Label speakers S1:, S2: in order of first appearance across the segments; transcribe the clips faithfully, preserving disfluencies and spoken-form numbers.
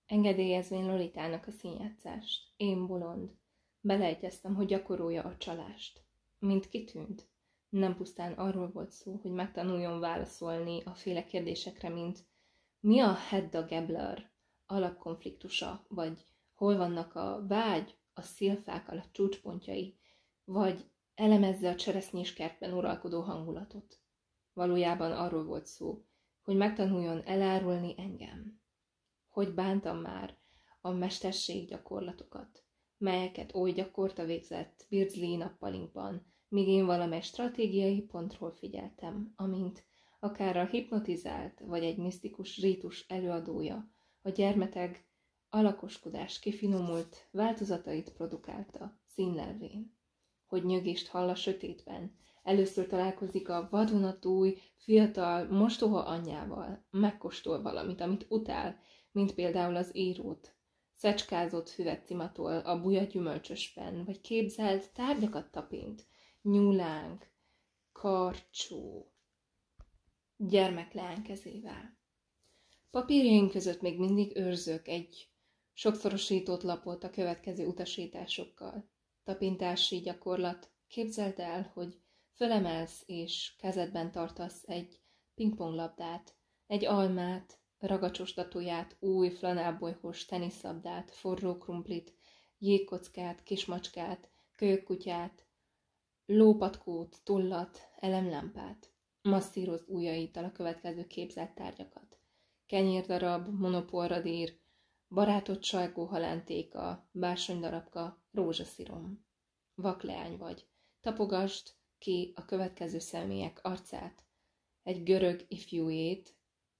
S1: engedélyezvén Lolitának a színjátszást. Én bolond. Beleegyeztem, hogy gyakorolja a csalást. Mint kitűnt. Nem pusztán arról volt szó, hogy megtanuljon válaszolni a féle kérdésekre, mint mi a Hedda Gabler alapkonfliktusa, vagy hol vannak a vágy, a szilfák alatt csúcspontjai, vagy elemezze a cseresznyéskertben uralkodó hangulatot. Valójában arról volt szó, hogy megtanuljon elárulni engem. Hogy bántam már a mesterséggyakorlatokat, melyeket oly gyakorta végzett Beardsley nappalinkban, míg én valamely stratégiai pontról figyeltem, amint akár a hipnotizált vagy egy misztikus rítus előadója a gyermeteg alakoskodás kifinomult változatait produkálta színlelvén. Hogy nyögést hall a sötétben, először találkozik a vadonatúj, fiatal, mostoha anyjával, megkóstol valamit, amit utál, mint például az írót, szecskázott füvet cimatol a buja gyümölcsösben, vagy képzelt tárgyakat tapint, nyúlánk, karcsú, gyermekleány kezével. Papírjaink között még mindig őrzök egy sokszorosított lapot a következő utasításokkal. Tapintási gyakorlat. Képzeld el, hogy fölemelsz és kezedben tartasz egy pingponglabdát, egy almát, ragacsos datóját, új flanelbolyhos teniszlabdát, forró krumplit, jégkockát, kismacskát, kölyökkutyát, lópatkót, tollat, elemlámpát. Masszírozd ujjaittal a következő képzelt tárgyakat. Kenyérdarab, monopolradír, barátott sajgó halántéka, bársonydarabka, rózsaszirom. Vakleány vagy. Tapogasd ki a következő személyek arcát. Egy görög ifjúét,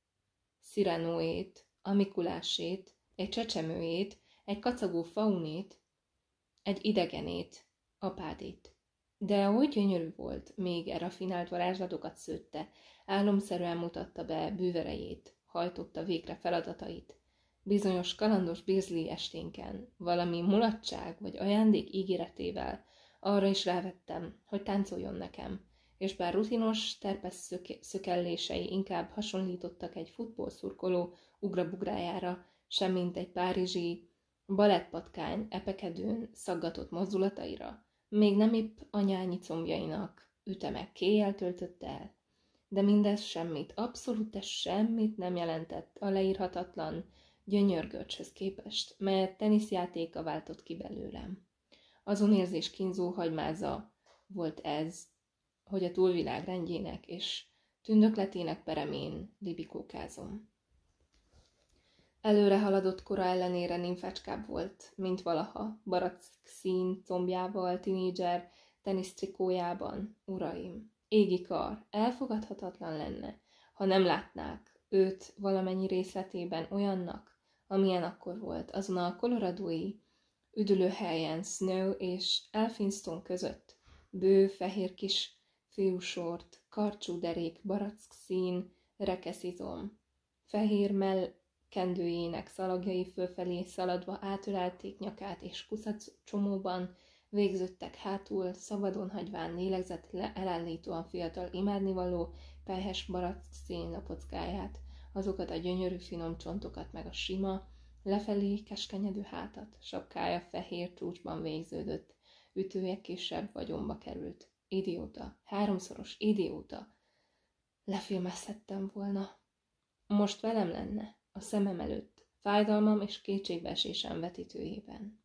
S1: Szirenóét, a Mikulásét, egy csecsemőjét, egy kacagó faunét, egy idegenét, apádét. De oly gyönyörű volt, még e rafinált varázslatokat szőtte, álomszerűen mutatta be bűverejét, hajtotta végre feladatait. Bizonyos kalandos Beardsley esténken, valami mulatság vagy ajándék ígéretével arra is rávettem, hogy táncoljon nekem, és bár rutinos, terpes szök- szökellései inkább hasonlítottak egy futballszurkoló ugrabugrájára, semmint egy párizsi balettpatkány epekedőn szaggatott mozdulataira, még nem épp anyányi combjainak üteme kéjjel töltötte el. De mindez semmit, abszolút semmit nem jelentett a leírhatatlan gyönyörgörcshöz képest, melyet teniszjátéka váltott ki belőlem. Azon érzés kínzó hagymáza volt ez, hogy a túlvilág rendjének és tündökletének peremén libikókázom. Előre haladott kora ellenére nimfácskább volt, mint valaha, barack szín combjával, tinédzser tenisztrikójában, uraim. Égi kar, elfogadhatatlan lenne, ha nem látnák őt valamennyi részletében olyannak, amilyen akkor volt, azon a coloradói üdülőhelyen Snow és Elphinstone között, bő, fehér kis fiúsort, karcsú derék, barack szín, rekeszizom, fehér mellkendőjének szalagjai fölfelé szaladva átölelték nyakát, és kuszak csomóban végződtek hátul, szabadon hagyván lélegzett elállítóan fiatal imádnivaló, pelyhes barack szín lapockáját, azokat a gyönyörű finom csontokat, meg a sima, lefelé keskenyedő hátat, sapkája fehér csúcsban végződött, ütője kisebb vagyonba került. Idióta, háromszoros idióta. Lefilmezhettem volna. Most velem lenne, a szemem előtt, fájdalmam és kétségbeesésem vetítőjében.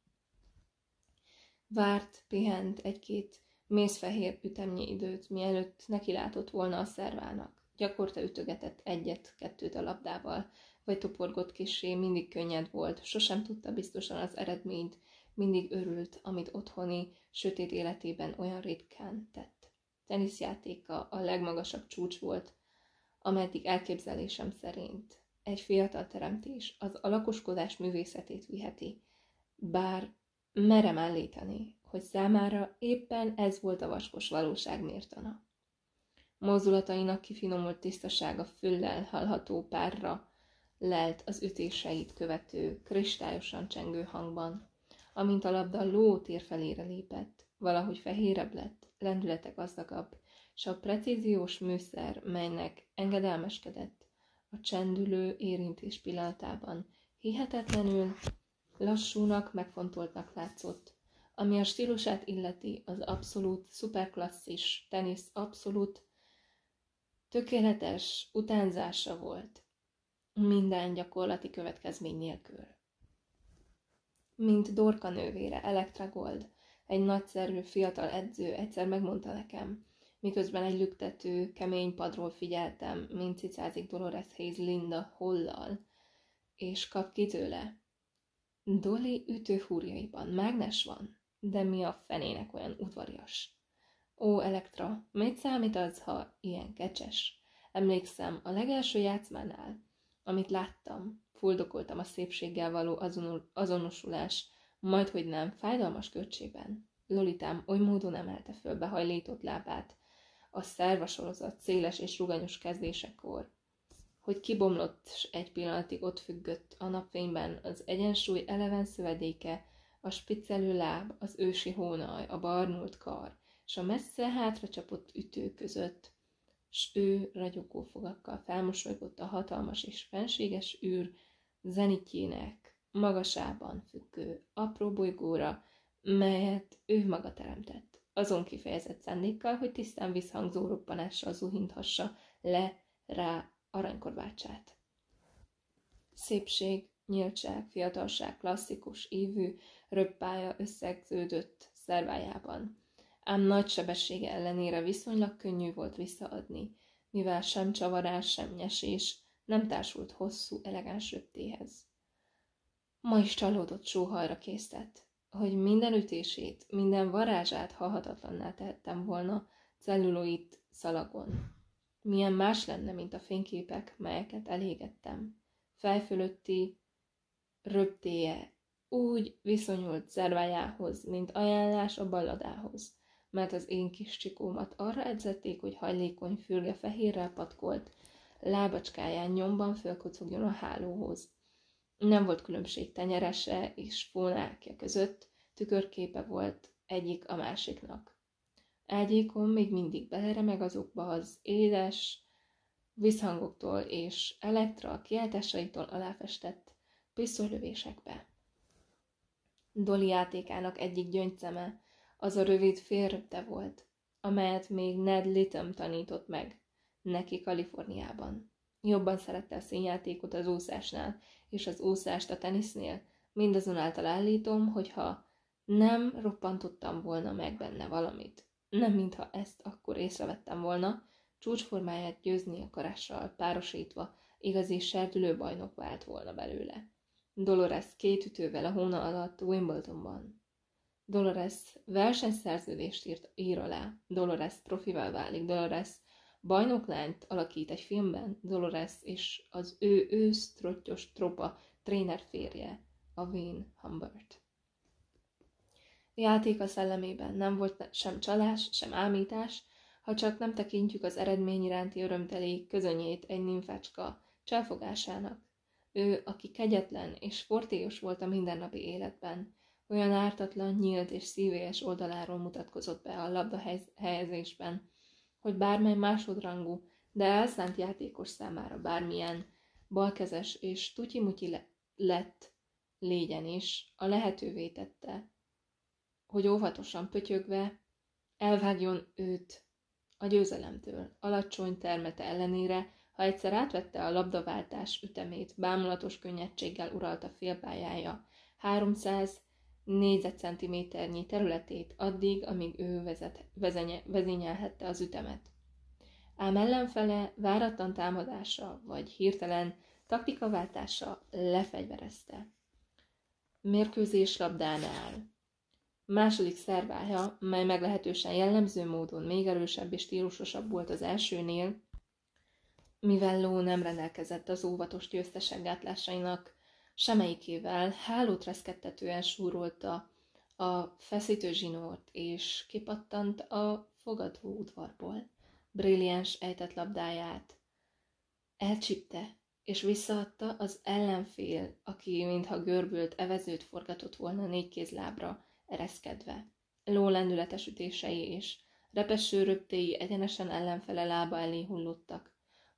S1: Várt, pihent egy-két mézfehér ütemnyi időt, mielőtt nekilátott volna a szervának. Gyakorta ütögetett egyet-kettőt a labdával, vagy toporgott kissé, mindig könnyed volt, sosem tudta biztosan az eredményt, mindig örült, amit otthoni, sötét életében olyan ritkán tett. Teniszjátéka a legmagasabb csúcs volt, ameddig elképzelésem szerint egy fiatal teremtés az alakoskodás művészetét viheti, bár merem állítani, hogy számára éppen ez volt a vaskos valóság mértana. Mozdulatainak kifinomult tisztasága füllel hallható párra lelt az ütéseit követő, kristályosan csengő hangban, amint a labda ló térfelére lépett, valahogy fehérebb lett, lendülete gazdagabb, s a precíziós műszer, melynek engedelmeskedett, a csendülő érintés pillanatában Hihetetlenül lassúnak, megfontoltnak látszott. Ami a stílusát illeti, az abszolút szuperklasszis tenisz abszolút tökéletes utánzása volt. Minden gyakorlati következmény nélkül. Mint Dorka nővére, Elektra Gold, egy nagyszerű fiatal edző egyszer megmondta nekem, miközben egy lüktető, kemény padról figyeltem, mint cicázik Dolores Hayes Linda Hollal, és kap ki tőle. Dolly ütőhúrjaiban mágnes van, de mi a fenének olyan udvarias? Ó, Elektra, mit számít az, ha ilyen kecses? Emlékszem, a legelső játszmánál, amit láttam, fuldokoltam a szépséggel való azonul, azonosulás, majdhogy nem, fájdalmas kölcsében. Lolitám oly módon emelte föl behajlított lábát, a szervasorozat széles és ruganyos kezdésekor, hogy kibomlott, s egy pillanatig ott függött a napfényben az egyensúly eleven szövedéke, a spiccelő láb, az ősi hónaj, a barnult kar, s a messze hátra csapott ütő között, s ő ragyogó fogakkal felmosolygott a hatalmas és fenséges űr zenitjének magasában függő apró bolygóra, melyet ő maga teremtett, azon kifejezett szándékkal, hogy tisztán visszhangzó roppanással zuhinthassa le rá aranykorbácsát. Szépség, nyíltság, fiatalság, klasszikus, ívű röppája összegződött szervájában, ám nagy sebessége ellenére viszonylag könnyű volt visszaadni, mivel sem csavarás, sem nyesés nem társult hosszú, elegáns röptéhez. Ma is csalódott sóhajra késztett, hogy minden ütését, minden varázsát halhatatlanná tehettem volna celluloid szalagon. Milyen más lenne, mint a fényképek, melyeket elégettem. Fejfölötti röptéje úgy viszonyult szervájához, mint ajánlás a balladához, mert az én kis csikómat arra edzették, hogy hajlékony fürge fehérrel patkolt, lábacskáján nyomban fölkocogjon a hálóhoz. Nem volt különbség tenyerese és fónákja között, tükörképe volt egyik a másiknak. Ágyékon még mindig beleremeg azokba az édes visszhangoktól és Elektra kiáltásaitól aláfestett pisztolylövésekbe. Dolly játékának egyik gyöngyszeme az a rövid félröpte volt, amelyet még Ned Lytham tanított meg neki Kaliforniában. Jobban szerette a színjátékot az úszásnál, és az úszást a tenisznél, mindazonáltal állítom, hogyha nem roppantottam volna meg benne valamit, nem mintha ezt akkor észrevettem volna, csúcsformáját győzni akarással párosítva igazi serdülő bajnok vált volna belőle. Dolores két ütővel a hóna alatt Wimbledonban. Dolores versenyszerződést írt, ír alá, Dolores profival válik, Dolores bajnoklányt alakít egy filmben, Dolores és az ő ősztrottyos tropa tréner férje, a Wayne Humbert. Játék a szellemében nem volt sem csalás, sem ámítás, ha csak nem tekintjük az eredmény iránti örömteli közönyét egy nimfácska cselfogásának. Ő, aki kegyetlen és fortélyos volt a mindennapi életben, olyan ártatlan, nyílt és szívélyes oldaláról mutatkozott be a labda helyezésben, hogy bármely másodrangú, de elszánt játékos számára bármilyen balkezes és tutyi-mutyi lett légyen is, a lehetővé tette, hogy óvatosan pötyögve elvágjon őt a győzelemtől. Alacsony termete ellenére, ha egyszer átvette a labdaváltás ütemét, bámulatos könnyedséggel uralta félpályája háromszáz négyzetcentiméternyi területét addig, amíg ő vezet, vezenye, vezényelhette az ütemet. Ám ellenfele váratlan támadása vagy hirtelen taktikaváltása lefegyverezte. Mérkőzés labdánál. Második szervája, mely meglehetősen jellemző módon még erősebb és stílusosabb volt az elsőnél, mivel Ló nem rendelkezett az óvatos győztesek gátlásainak semmelyikével, hálót reszkettetően súrolta a feszítő zsinórt, és kipattant a fogadó udvarból. Brilliáns ejtett labdáját elcsípte, és visszaadta az ellenfél, aki mintha görbült evezőt forgatott volna négy kézlábra ereszkedve. Ló lendületes ütései és repeső röptéi egyenesen ellenfele lába elé hullottak.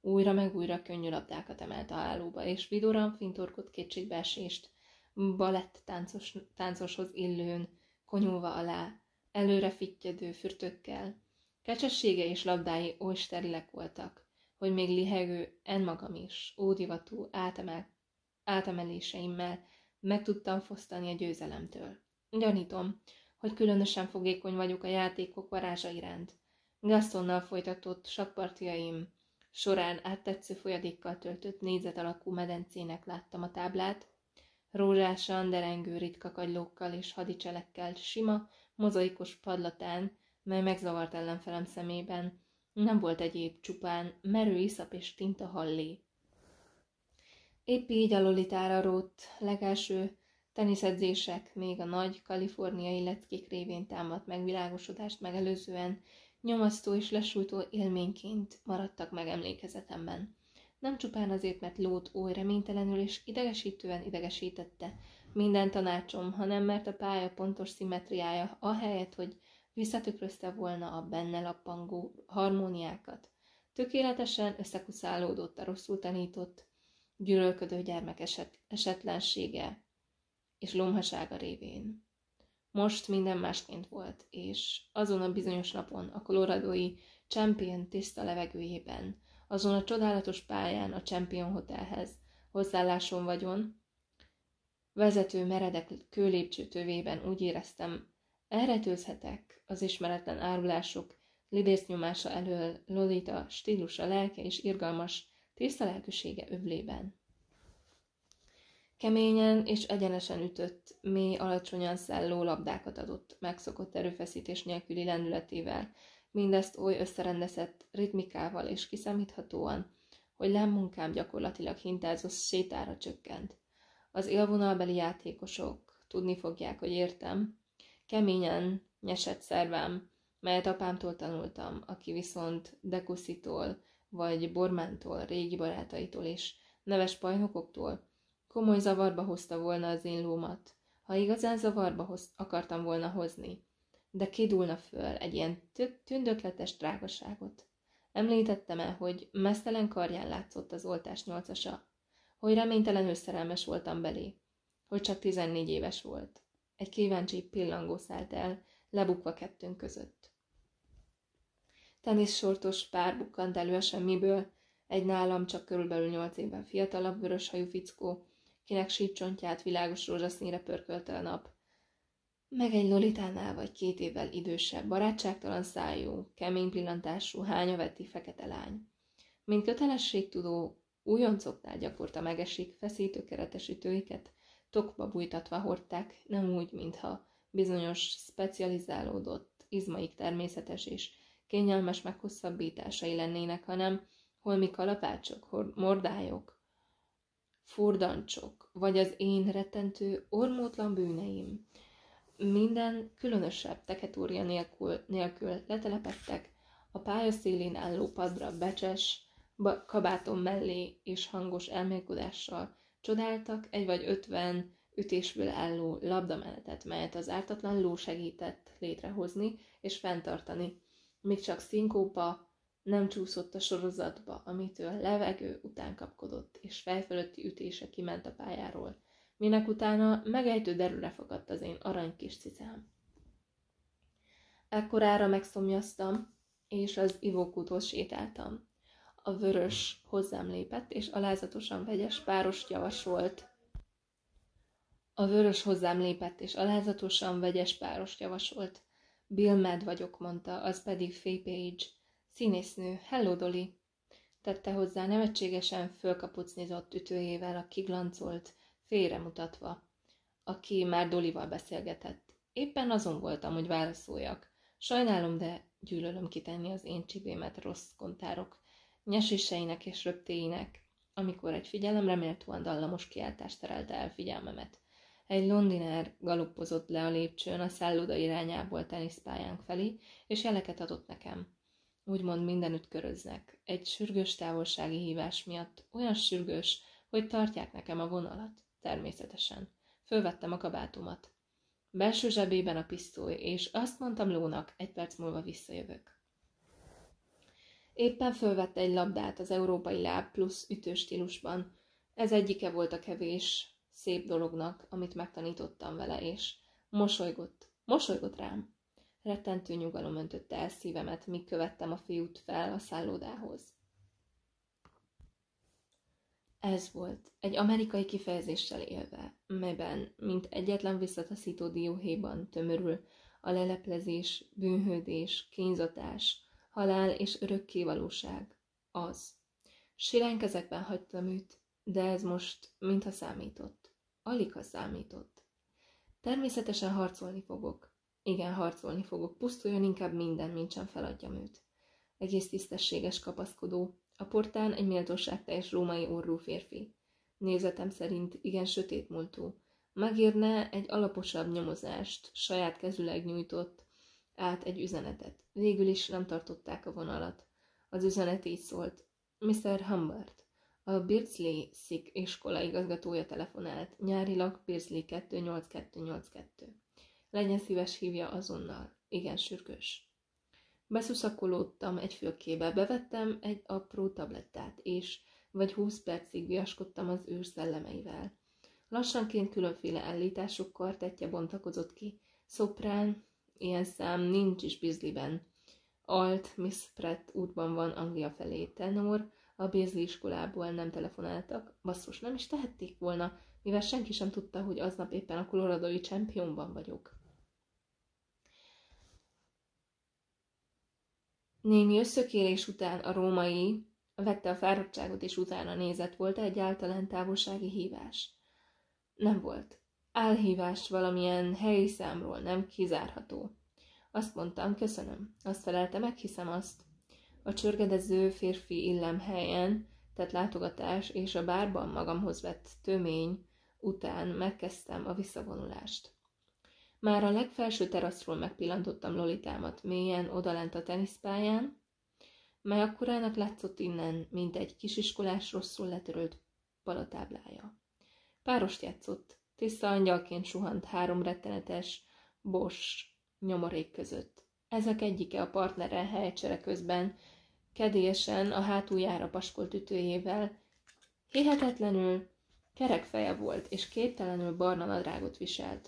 S1: Újra meg újra könnyű labdákat emelt a hálóba, és vidoran fintorgott kétségbeesést, balett táncos, táncoshoz illőn, konyulva alá, előre fittyedő fürtökkel. Kecsessége és labdái oly sterilek voltak, hogy még lihegő, en magam is, ódivatú átemel, átemeléseimmel meg tudtam fosztani a győzelemtől. Gyanítom, hogy különösen fogékony vagyok a játékok varázsa iránt. Gastonnal folytatott sakkpartiaim során áttetsző folyadékkal töltött négyzet alakú medencének láttam a táblát, rózsásan derengő ritka kagylókkal és hadicselekkel sima, mozaikos padlatán, mely megzavart ellenfelem szemében. Nem volt egyéb, csupán merő iszap és tinta hallé. Épp így a Lolitára rótt legelső teniszedzések még a nagy kaliforniai leckék révén támadt megvilágosodást megelőzően nyomasztó és lesújtó élményként maradtak meg emlékezetemben. Nem csupán azért, mert Lót oly reménytelenül és idegesítően idegesítette minden tanácsom, hanem mert a pálya pontos szimmetriája ahelyett, hogy visszatükrözte volna a benne lappangó harmóniákat. Tökéletesen összekuszálódott a rosszul tanított, gyűlölködő gyermek eset, esetlensége és lomhasága révén. Most minden másként volt, és azon a bizonyos napon a koloradói Champion tiszta levegőjében, azon a csodálatos pályán a Champion Hotelhez hozzáálláson vagyon, vezető meredek kőlépcső tövében úgy éreztem, elretőzhetek az ismeretlen árulások lidész nyomása elől Lolita stílusa, lelke és irgalmas, tiszta lelkűsége öblében. Keményen és egyenesen ütött, mély, alacsonyan szálló labdákat adott, megszokott erőfeszítés nélküli lendületével, mindezt oly összerendezett ritmikával és kiszámíthatóan, hogy lábmunkám gyakorlatilag hintázós sétára csökkent. Az élvonalbeli játékosok tudni fogják, hogy értem, keményen nyesett szervám, melyet apámtól tanultam, aki viszont Decussitól vagy Bormántól, régi barátaitól és neves bajnokoktól komoly zavarba hozta volna az én lómat, ha igazán zavarba hoz, akartam volna hozni, de kidulna föl egy ilyen tündökletes drágaságot. Említettem el, hogy mesztelen karján látszott az oltás nyolcasa, hogy reménytelenül szerelmes voltam belé, hogy csak tizennégy éves volt. Egy kíváncsi pillangó szállt el, lebukva kettőnk között. Teniszsortos pár bukkant elő a semmiből, egy nálam csak körülbelül nyolc évben fiatalabb vöröshajú fickó, kinek sípcsontját világos rózsaszínre pörkölte a nap, meg egy Lolitánál vagy két évvel idősebb, barátságtalan szájú, kemény pillantású, hányaveti fekete lány. Mint kötelességtudó, újoncoknál gyakorta megesik, feszítőkeretes ütőiket, tokba bújtatva hordták, nem úgy, mintha bizonyos specializálódott, izmaik természetes és kényelmes meghosszabbításai lennének, hanem holmi kalapácsok, mordályok, furdancsok, vagy az én rettentő, ormótlan bűneim. Minden különösebb teketória nélkül, nélkül letelepettek a pályaszélén álló padra becses, kabátom mellé és hangos elmélkodással csodáltak egy vagy ötven ütésből álló labdamenetet, melyet az ártatlan ló segített létrehozni és fenntartani, míg csak szinkópa nem csúszott a sorozatba, amitől levegő után kapkodott, és fejfölötti ütése kiment a pályáról, minek utána megejtő derűre fogadt az én arany kis cicám. Ekkorára megszomjaztam, és az ivókúthoz sétáltam. A vörös hozzám lépett, és alázatosan vegyes párost javasolt. A vörös hozzám lépett, és alázatosan vegyes párost javasolt. Bill Mad vagyok, mondta, az pedig Faye Page. Színésznő, hello Dolly! Tette hozzá nevetségesen fölkapucnizott ütőjével a kiglancolt, félremutatva, aki már Dollyval beszélgetett. Éppen azon voltam, hogy válaszoljak. Sajnálom, de gyűlölöm kitenni az én csibémet rossz kontárok, nyeséseinek és röptéinek, amikor egy figyelemre méltóan dallamos kiáltást terelte el figyelmemet. Egy londiner galoppozott le a lépcsőn a szálloda irányából teniszpályánk felé, és jeleket adott nekem. Úgymond mindenütt köröznek. Egy sürgős távolsági hívás miatt, olyan sürgős, hogy tartják nekem a vonalat. Természetesen. Fölvettem a kabátomat. Belső zsebében a pisztoly, és azt mondtam Lónak, egy perc múlva visszajövök. Éppen fölvette egy labdát az európai láb plusz ütőstílusban. Ez egyike volt a kevés szép dolognak, amit megtanítottam vele, és mosolygott, mosolygott rám. Rettentő nyugalom öntötte el szívemet, míg követtem a fiút fel a szállódához. Ez volt, egy amerikai kifejezéssel élve, melyben, mint egyetlen visszataszító dióhéjban tömörül a leleplezés, bűnhődés, kínzatás, halál és örökké valóság. Az. Siránk ezekben hagytam őt, de ez most mintha számított. Alig ha számított. Természetesen harcolni fogok. Igen, harcolni fogok. Pusztuljon inkább minden, mintsem feladjam őt. Egész tisztességes kapaszkodó. A portán egy méltóságteljes római orrú férfi. Nézetem szerint igen sötét múltú. Megírne egy alaposabb nyomozást, saját kezüleg nyújtott át egy üzenetet. Végül is nem tartották a vonalat. Az üzenet így szólt. miszter Humbert, a Beardsley Sikh iskola igazgatója telefonált. Nyárilag Beardsley kettő nyolc kettő nyolc kettő. Legyen szíves, hívja azonnal. Igen sürgős. Beszuszakolódtam egy fülkébe, bevettem egy apró tablettát, és vagy húsz percig viaskodtam az űr szellemeivel. Lassanként különféle állítások kvartettje bontakozott ki. Szoprán, ilyen szám nincs is Beardsleyben. Alt, Miss Pratt útban van Anglia felé. Tenor, a Beardsley iskolából nem telefonáltak. Basszus, nem is tehették volna, mivel senki sem tudta, hogy aznap éppen a Coloradoi Championban vagyok. Némi összökélés után a római vette a fáradtságot, és utána nézett. Volt egyáltalán távolsági hívás? Nem volt. Álhívás valamilyen helyi számról, nem kizárható. Azt mondtam, köszönöm. Azt felelte, meghiszem azt. A csörgedező férfi illem helyen tett látogatás és a bárban magamhoz vett tömény után megkezdtem a visszavonulást. Már a legfelső teraszról megpillantottam Lolitámat mélyen odalent a teniszpályán, mely akkorának látszott innen, mint egy kisiskolás rosszul letörölt palatáblája. Párost játszott, tiszta angyalként suhant három rettenetes Bosch nyomorék között. Ezek egyike a partnere helycsere közben, kedélyesen a hátuljára paskolt ütőjével. Hihetetlenül kerek feje volt, és képtelenül barna nadrágot viselt.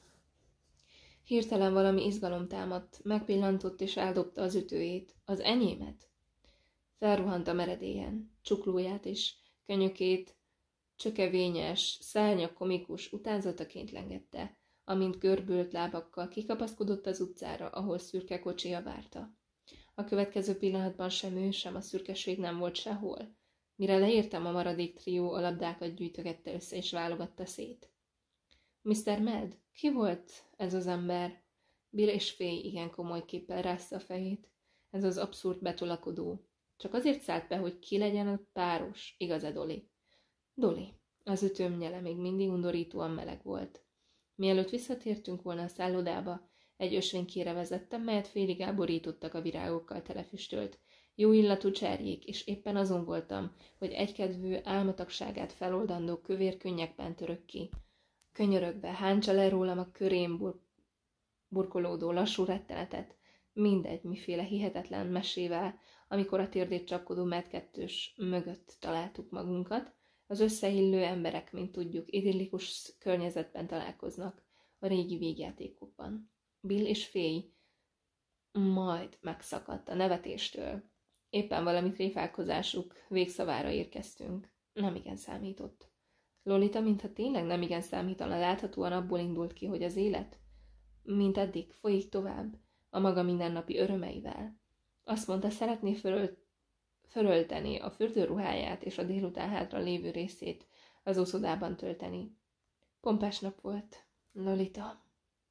S1: Hirtelen valami izgalom támadt, megpillantott és eldobta az ütőjét, az enyémet. Felruhant a meredélyen, csuklóját és könyökét csökevényes, szárnyak komikus utánzataként lengette, amint görbült lábakkal kikapaszkodott az utcára, ahol szürke kocsija várta. A következő pillanatban sem ő, sem a szürkeség nem volt sehol. Mire leértem, a maradék trió a labdákat gyűjtögette össze és válogatta szét. miszter Med, ki volt ez az ember? Bill és Fay igen komoly képpel rázta a fejét. Ez az abszurd betolakodó. Csak azért szállt be, hogy ki legyen a páros, igaz-e, Dolly? Dolly. Az ütőm nyele még mindig undorítóan meleg volt. Mielőtt visszatértünk volna a szállodába, egy ösvénykére vezettem, melyet félig elborítottak a virágokkal telefüstölt. Jó illatú cserjék, és éppen azon voltam, hogy egykedvű álmatagságát feloldandó kövér könnyekben török ki. Könyörögve hántsa le rólam a körém bur- burkolódó lassú rettenetet, mindegy, miféle hihetetlen mesével, amikor a térdét csapkodó medkettős mögött találtuk magunkat. Az összeillő emberek, mint tudjuk, idillikus környezetben találkoznak a régi vígjátékokban. Bill és Fay majd megszakadt a nevetéstől. Éppen valami tréfálkozásuk végszavára érkeztünk. Nemigen számított. Lolita, mintha tényleg nemigen számítana, láthatóan abból indult ki, hogy az élet, mint eddig, folyik tovább, a maga mindennapi örömeivel. Azt mondta, szeretné fölölt fölölteni a fürdőruháját és a délután hátra lévő részét az úszodában tölteni. Pompás nap volt. Lolita.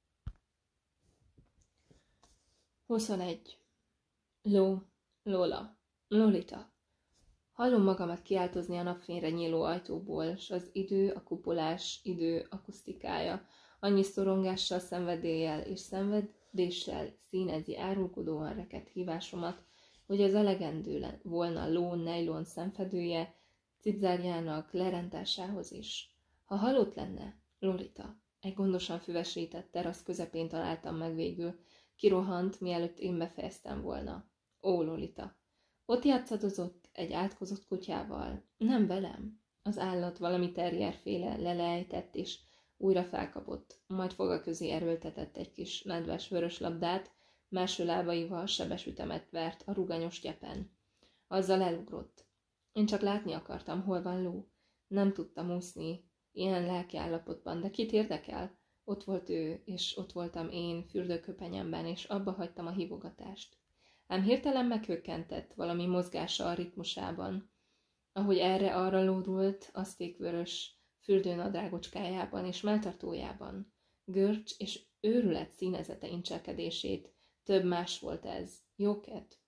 S1: huszonegy. Ló. Lola. Lolita. Hallom magamat kiáltozni a napfényre nyíló ajtóból, s az idő, a kupolás, idő akusztikája, annyi szorongással, szenvedéllyel és szenvedéssel színezi árulkodóan rekedt hívásomat, hogy az elegendő volna ló nejlon szemfedője cipzárjának lerántásához is. Ha halott lenne, Lolita, egy gondosan füvesített terasz közepén találtam meg végül, kirohant, mielőtt én befejeztem volna. Ó, Lolita, Ott játszadozott egy átkozott kutyával, nem velem. Az állat valami terrierféle lelejtett és újra felkapott, majd foga közé erőltetett egy kis nedves vörös labdát, máső lábaival sebes ütemet vert a ruganyos gyepen. Azzal elugrott. Én csak látni akartam, hol van Lou. Nem tudtam úszni ilyen lelkiállapotban, de kit érdekel? Ott volt ő, és ott voltam én fürdőköpenyemben, és abba hagytam a hívogatást. Ám hirtelen meghökkentett valami mozgása a ritmusában, ahogy erre-arra lódult asztékvörös fürdőnadrágocskájában és melltartójában. Görcs és őrület színezete incselkedését, több más volt ez, jóket.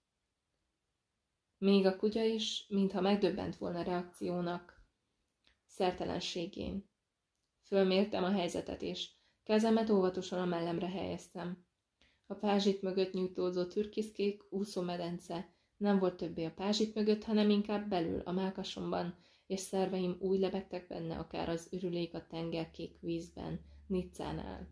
S1: Még a kutya is, mintha megdöbbent volna reakciónak, szertelenségén. Fölmértem a helyzetet, és kezemet óvatosan a mellemre helyeztem. A pázsit mögött nyújtózó türkiszkék úszómedence nem volt többé a pázsit mögött, hanem inkább belül a mellkasomban, és szerveim úgy lebegtek benne, akár az ürülék a tengerkék vízben, Nizzánál.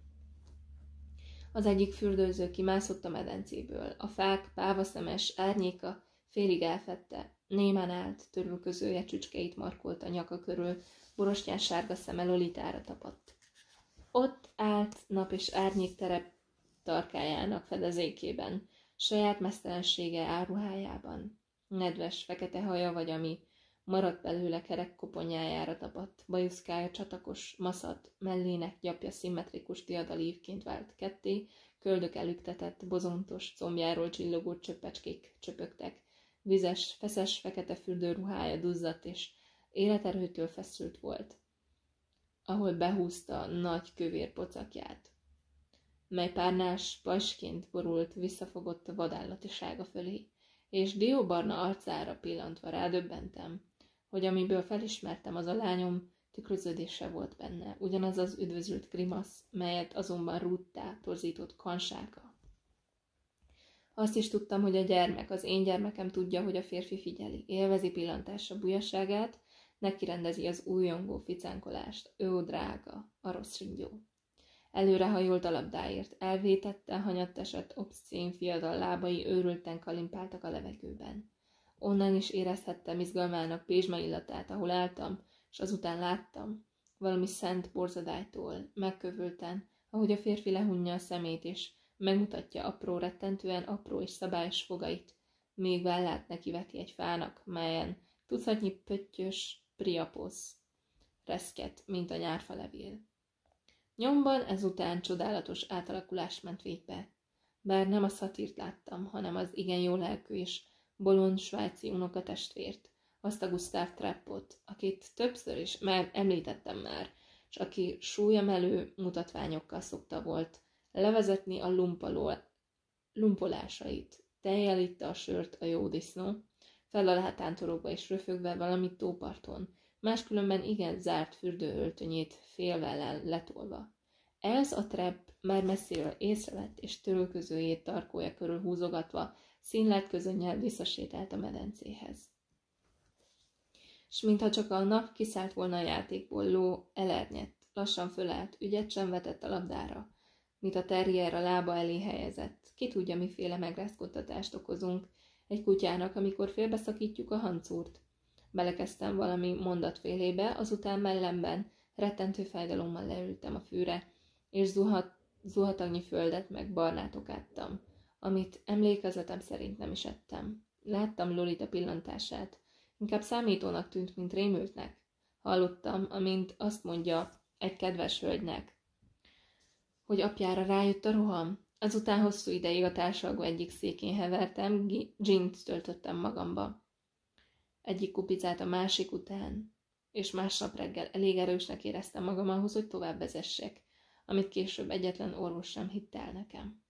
S1: Az egyik fürdőző kimászott a medencéből. A fák pávaszemes árnyéka félig elfedte. Némán állt, törülközője csücskeit markolt a nyaka körül, borostyán sárga szeme Lolitára tapadt. Ott állt nap és árnyék terep tarkájának fedezékében, saját mesztelensége áruhájában. Nedves, fekete haja vagy ami maradt belőle kerek koponyájára tapadt, bajuszkája csatakos, maszat, mellének gyapja szimmetrikus diadalívként vált ketté, köldök elüktetett, bozontos, combjáról csillogó csöppecskék csöpögtek. Vizes, feszes, fekete fürdőruhája duzzadt és életerőtől feszült volt, ahol behúzta nagy kövér pocakját, mely párnás pajsként borult visszafogott a vadállatisága fölé, és dióbarna arcára pillantva rádöbbentem, hogy amiből felismertem, az a lányom tükröződése volt benne, ugyanaz az üdvözült grimasz, melyet azonban rúttá torzított kansáka. Azt is tudtam, hogy a gyermek, az én gyermekem tudja, hogy a férfi figyeli, élvezi pillantása bujaságát, neki rendezi az újongó ficánkolást, ő drága, a rossz ringyó. Előrehajolt a labdáért, elvétette, hanyatt esett, obszcén fiatal lábai őrülten kalimpáltak a levegőben. Onnan is érezhettem izgalmának pézsma illatát, ahol álltam, és azután láttam, valami szent borzadálytól, megkövülten, ahogy a férfi lehunja a szemét, és megmutatja apró, rettentően apró és szabályos fogait, még vállát neki veti egy fának, melyen tucatnyi pöttyös priaposz reszket, mint a nyárfalevél. Nyomban ezután csodálatos átalakulás ment végbe. Bár nem a szatírt láttam, hanem az igen jó lelkű és bolond svájci unokatestvért, azt a Gustav Trappot, akit többször is már említettem már, és aki súlyemelő mutatványokkal szokta volt levezetni a lumpaló, lumpolásait. Tejjel itta a sört a jó disznó, fel alá tántorogva és röfögve valamit tóparton, máskülönben igen zárt fürdőöltönyét félvellel letolva. Ez a Trapp már messziről észrevett, és törülközőjét tarkója körül húzogatva színlelt közönnyel visszasétált a medencéhez. S mintha csak a nap kiszállt volna a játékból, Ló elernyett, lassan fölállt, ügyet sem vetett a labdára, mint a terrier a lába elé helyezett. Ki tudja, miféle megrázkodtatást okozunk egy kutyának, amikor félbeszakítjuk a hancúrt. Belekezdtem valami mondatfélébe, azután mellemben rettentő fájdalommal leültem a fűre, és zuhat, zuhatagnyi földet meg barnát ettem, amit emlékezetem szerint nem is ettem. Láttam Lolita pillantását, inkább számítónak tűnt, mint rémültnek. Hallottam, amint azt mondja egy kedves hölgynek, hogy apjára rájött a roham. Azután hosszú ideig a társalgó egyik székén hevertem, gint töltöttem magamba. Egyik kupicát a másik után, és másnap reggel elég erősnek éreztem magam ahhoz, hogy tovább vezessek, amit később egyetlen orvos sem hitt el nekem.